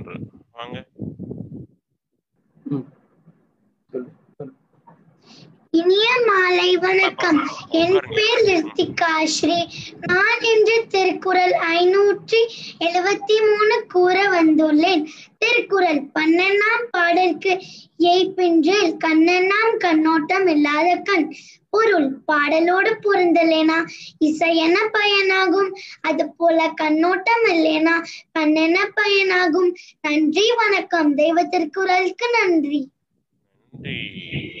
ஒன்று. வாங்க. இனிய மாலை வணக்கம். என் பேர் ரித்திகா ஸ்ரீ. நான் இன்று திருக்குறள் 573 கூற வந்துள்ளேன். திருக்குறள் 12ஆம் பாடலுக்கு ஏய்ப்பின்றில் கண்ணெல்லாம் கண்ணோட்டம் இல்லாத கண். பொருள்: பாடலோடு பொருந்தலேனா இசையென பயனாகும், அது போல கண்ணோட்டம் இல்லேனா கண்ணென பயனாகும். நன்றி, வணக்கம். தெய்வ திருக்குறளுக்கு நன்றி.